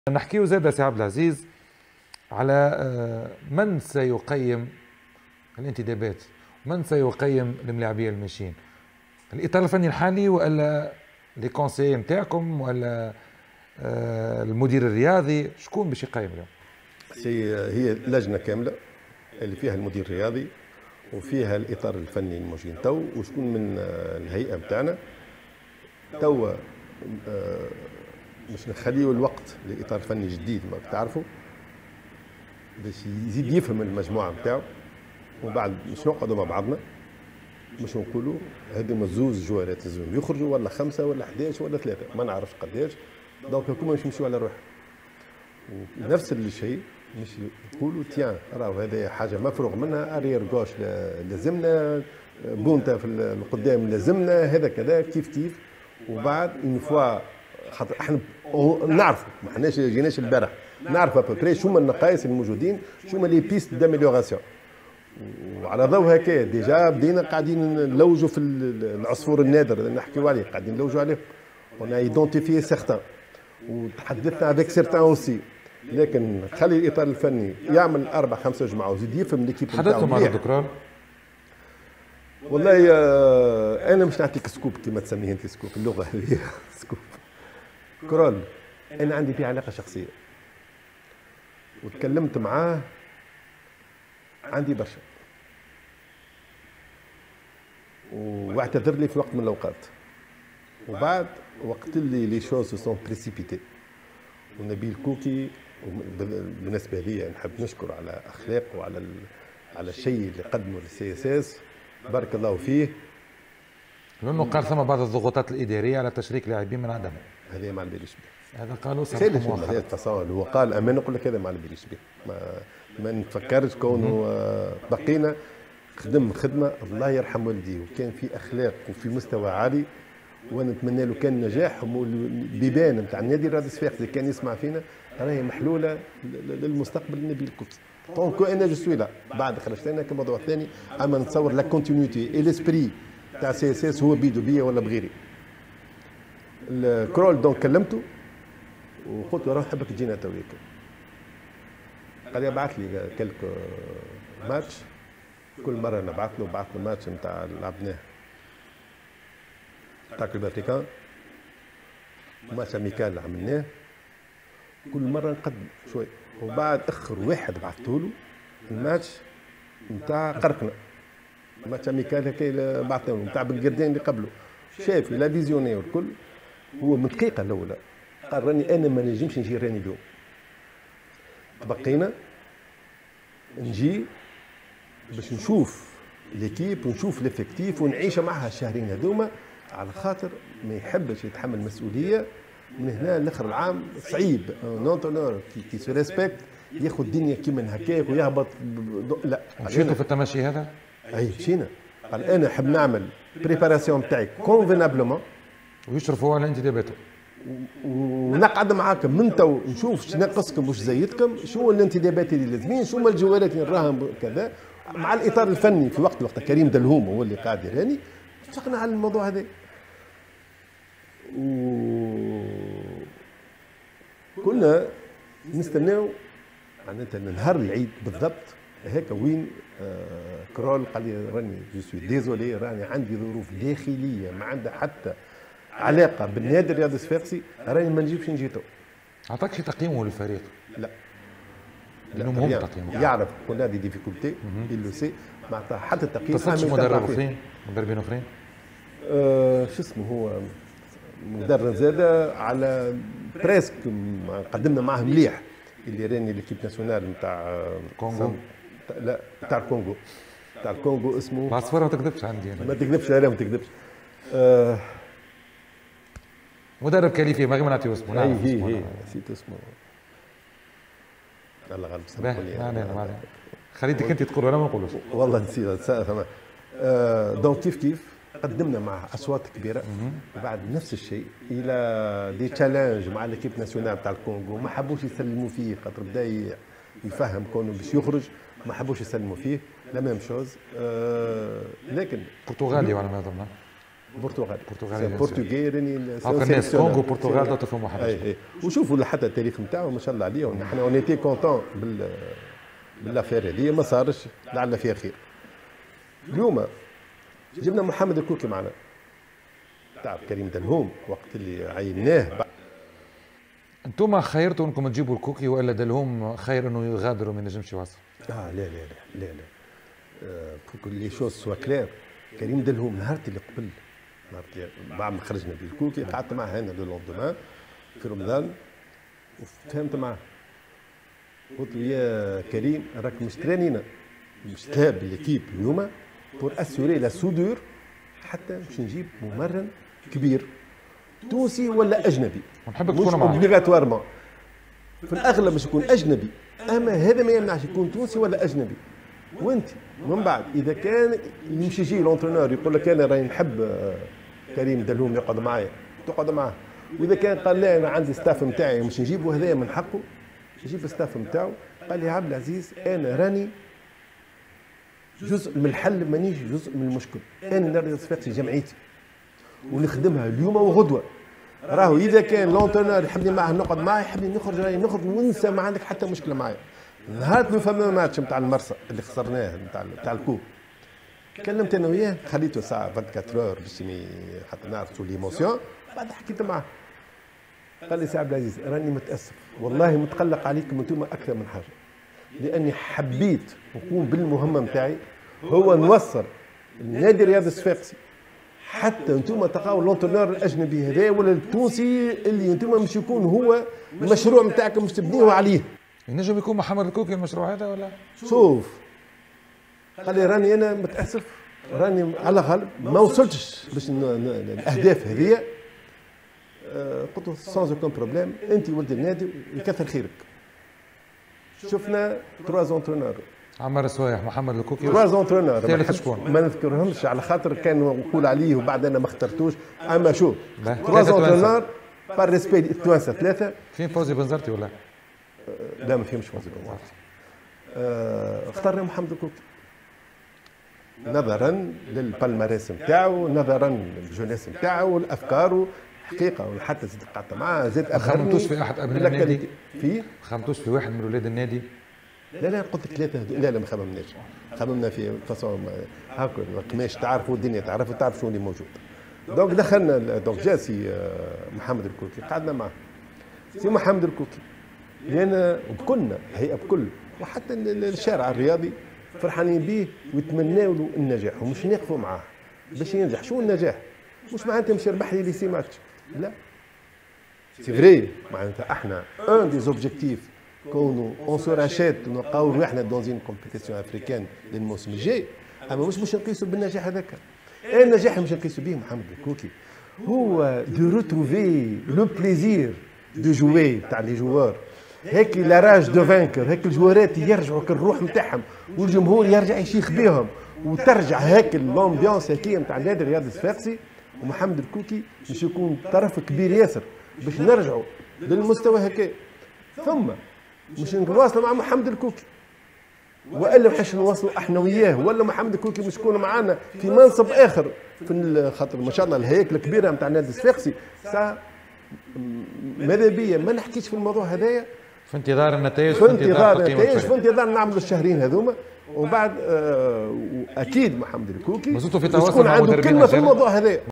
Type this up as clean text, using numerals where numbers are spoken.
نحكيه زاد سي عبد العزيز على من سيقيم الانتدابات، من سيقيم الملاعبيه الماشيين، الاطار الفني الحالي ولا لي كونسيي نتاعكم ولا المدير الرياضي؟ شكون باش يقيم اليوم؟ هي لجنه كامله اللي فيها المدير الرياضي وفيها الاطار الفني الموجودين تو، وشكون من الهيئه بتاعنا تو مش نخليه الوقت لاطار فني جديد ما بتعرفوا باش يزيد يفهم المجموعه بتاعه، ومن بعد مش نقعدوا مع بعضنا مش نقولوا هذوما زوز جوارات لازم يخرجوا ولا 5 ولا 11 ولا 3 ما نعرفش قداش، دونك الكل مش يمشيوا على روحهم. ونفس الشيء مش يقولوا تيان راهو هذه حاجه مفروغ منها، ارير جوش لازمنا، بونتا في القدام لازمنا، هذا كذا كيف كيف. وبعد اون فوا خاطر احنا نعرفوا ما حناش جيناش البارح، نعرف ابوبري شو هما النقائص الموجودين، شو هما لي بيست داميليوراسيون. وعلى ضوء هكا ديجا بدينا قاعدين نلوجوا في العصفور النادر اللي نحكيو عليه، قاعدين نلوجوا عليه. اون ايدونتيفي سيغتان وتحدثنا افيك سيرتان اوسي، لكن خلي الاطار الفني يعمل 4-5 جمعه وزيد يفهم ليكيب نتاعو. حدثتوا مع الدكتور؟ والله انا مش نعطيك سكوب كما تسميه انت سكوب، اللغه هذه سكوب. كرول انا عندي فيه علاقه شخصيه وتكلمت معاه عندي برشا، واعتذر لي في وقت من الاوقات، وبعد وقت اللي لي شوز سون بريسيبيتي. ونبيل كوكي بالنسبه لي نحب نشكر على اخلاقه وعلى على الشيء اللي قدمه للسي اس اس، بارك الله فيه. لانه قال ثم بعض الضغوطات الاداريه على تشريك لاعبين من عدمه. هذا ما نبيلش به، هذا قالوا سالش التصاور هو قال اما نقول لك هذا ما نبيلش به، ما نفكرش كونه بقينا خدم خدمه الله يرحم والديه وكان في اخلاق وفي مستوى عالي، ونتمنى له كان نجاح. البيبان نتاع النادي الرياضي الصفاقسي كان يسمع فينا راهي محلوله للمستقبل النبيل الكوكي. دونك انا جو سوي لا بعد خرجت انا كموضوع ثاني، اما نتصور لا كونتينيتي اي ليسبري تاع سي اس اس هو بيدو بيا ولا بغيري. الكرول دونك كلمته وقلت له راه نحبك تجينا تويك، قال لي بعث لي كلك ماتش، كل مره نبعث له ماتش نتاع لعبناه تاع الفاتيكان، ماتش اميكال عملناه، كل مره نقدم شوي. وبعد اخر واحد بعثته له الماتش نتاع قرقنا، ماتش اميكال هكا بعثته له نتاع بالقردين اللي قبله، شاف لا فيزيوني والكل. هو من الدقيقه الاولى قال راني انا ما نجمش نجي راني اليوم، تبقينا نجي باش نشوف ليكيب ونشوف ليفيكتيف ونعيش معها الشهرين هذوما، على خاطر ما يحبش يتحمل مسؤوليه من هنا لاخر العام. صعيب نونتونور كي سو ريسبكت ياخذ الدنيا كيما هكاك ويهبط. لا مشيتوا في التمشي هذا؟ اي مشينا. قال انا نحب نعمل بريباراسيون تاعي كونفينابلومون ويشرفوا على انتداباته، ونقعد معاكم من تو نشوف شنو ناقصكم وش زيدكم، شو الانتدابات اللي لازمين، شو الجوالات اللي نراهم كذا، مع الاطار الفني في وقت كريم دلهوم هو اللي قاعد يراني. اتفقنا على الموضوع هذا كنا نستناو معناتها نهار العيد بالضبط هيك وين كرول قال لي راني جو سوي ديزولي، راني عندي ظروف داخليه ما عندها حتى علاقه بالنادي الرياضي الصفاقسي، راني ما نجيبش نجيتو. اعطاك شي تقييمه للفريق؟ لا لانهم هم تقييمه يعرف كنا دي ديفيكولتي اللي سي ما عطاه حتى تقييم. تصدقش مدربين اخرين؟ شو اسمه هو مدرب زاده على بريسك قدمنا معاه مليح، اللي راني ليكيب ناسيونال نتاع كونغو. لا نتاع الكونغو، نتاع الكونغو اسمه العصفوره ما تكذبش عندي انا. ما تكذبش لا ما تكذبش. مدرب كاليفي ما نعطيو اسمه. هي نسيت اسمه الله غالب سامحني. ما علينا خليتك انت تقول انا ما نقولوش والله نسيت. دونك كيف قدمنا معه اصوات كبيره، وبعد نفس الشيء الى دي تشالنج مع ليكيب ناسيونال تاع الكونغو ما حبوش يسلموا فيه خاطر بدا يفهم كونه باش يخرج، ما حبوش يسلموا فيه لا ميم شوز. لكن برتغالي على ما اظن. برتغالي برتغالي راني الناس كونغو وبرتغال دوت فيهم واحد. اي وشوفوا حتى التاريخ نتاعو ما شاء الله عليهم، نحن اون ايتي كونتون بالافير هذه، ما صارش لعل فيها خير. اليوم جبنا محمد الكوكي معنا، تعرف كريم دلهوم وقت اللي عيناه. انتم خيرتوا انكم تجيبوا الكوكي والا دلهوم خير انه يغادر وما ينجمش يواصل؟ لا لا لا لا لا بوكو لي شوز سوا كلير. كريم دلهوم نهار اللي قبل، نهار اللي بعد ما خرجنا بالكوكي قعدت معاه هنا لو لوندومان في رمضان وفهمت معاه، قلت له يا كريم راك مش ترانينا، مش تاب ليكيب اليوم بور اسيوري لا سودور حتى باش نجيب ممرن كبير تونسي ولا اجنبي، ونحبك تكون معاه اوبليغاتوارمون. في الاغلب باش يكون اجنبي، اما هذا ما يمنعش يكون تونسي ولا اجنبي. وانت من بعد اذا كان يمشي يجي لونترونور يقول لك انا راني نحب كريم دلهوم يقعد معايا، تقعد معاه. واذا كان قال لا انا عندي ستاف نتاعي مش نجيبه، هذايا من حقه يجيب الستاف نتاعو. قال لي عبد العزيز انا راني جزء من الحل، مانيش جزء من المشكل. انا نريد صفاتي جمعيتي ونخدمها اليوم وغدوه. راهو اذا كان لونترونور يحبني معاه نقعد معاه، يحبني نخرج راني نخرج وننسى، ما عندك حتى مشكله معايا. نهار ما فما ماتش نتاع المرسى اللي خسرناه نتاع الكوب، كلمت انا وياه خليته ساعه 24 اور باش حتى نعرفوا ليموسيون. بعد حكيت معاه قال لي سي عبد العزيز راني متاسف والله متقلق عليكم انتم اكثر من حاجه، لاني حبيت نقوم بالمهمه نتاعي هو نوصل النادي الرياضي الصفاقسي حتى انتم تلقاو لونترونور الاجنبي هذا ولا التونسي اللي انتم مش يكون هو المشروع نتاعكم مش تبنيوه عليه. ينجم يكون محمد الكوكي المشروع هذا ولا؟ شوف قال لي راني انا متاسف، راني على غالب ما وصلتش باش الاهداف هذه. قلت له سانز اوكون بروبليم، انت ولد النادي يكثر خيرك. شفنا 3 زونترونور، عمر السوايح، محمد الكوكي، 3 زونترونور ثالث شكون؟ ما نذكرهمش على خاطر كانوا نقول عليه وبعد انا ما اخترتوش. اما شوف 3 زونترونور بار ريسبي التوانسه ثلاثه. فين فوزي بنزرتي ولا؟ لا ما فيهمش فوزي بنزرتي. اخترنا محمد الكوكي نظرا للبالماريس نتاعو، نظرا للجونيس نتاعو، لافكاره حقيقه. وحتى زدت قعدت معاه زاد ما خممتوش في احد ابناء النادي؟ في ما خممتوش في واحد من اولاد النادي؟ لا قلت لك ثلاثه. لا ما خممناش، خممنا في فاصون هاكا القماش تعرفوا الدنيا تعرفوا تعرف شو اللي موجود. دونك دخلنا دونك جا سي محمد الكوكي قعدنا معاه. سي محمد الكوكي لأن بكلنا هيئه بكل وحتى الشارع الرياضي فرحانين به ويتمناوا له النجاح ومش نقفوا معاه باش ينجح. شو النجاح؟ مش معناتها مش يربح لي سي ماتش، لا سي فري. معناتها احنا ان دي زوبجيكتيف كونوا اون سو راشيت نلقاو روحنا دون زين كومبيتيسيون افريكان للموسم الجاي، اما مش نقيسوا بالنجاح هذاك. النجاح مش نقيسوا به محمد الكوكي، هو دو روتروفي لو بليزير دو جوي تاع لي جوار، هيك لا راج دو فانكر، هيك الجوارات يرجعوا كالروح نتاعهم والجمهور يرجع يشيخ بهم وترجع هيك الامبيونس هيك نتاع النادي الرياضي الصفاقسي. ومحمد الكوكي باش يكون طرف كبير ياسر باش نرجعوا للمستوى هكا. ثم مش نواصلوا مع محمد الكوكي والا باش نواصلوا احنا وياه، ولا محمد الكوكي باش يكون معنا في منصب اخر في خاطر ما شاء الله الهياكل الكبيره نتاع النادي الصفاقسي. ماذا بيا ما نحكيش في الموضوع هذايا، في انتظار النتائج، في انتظار نعملوا الشهرين هذوما. وبعد اكيد محمد الكوكي في تواصل يكون مع عنده مدربين كلمه في الموضوع هذا.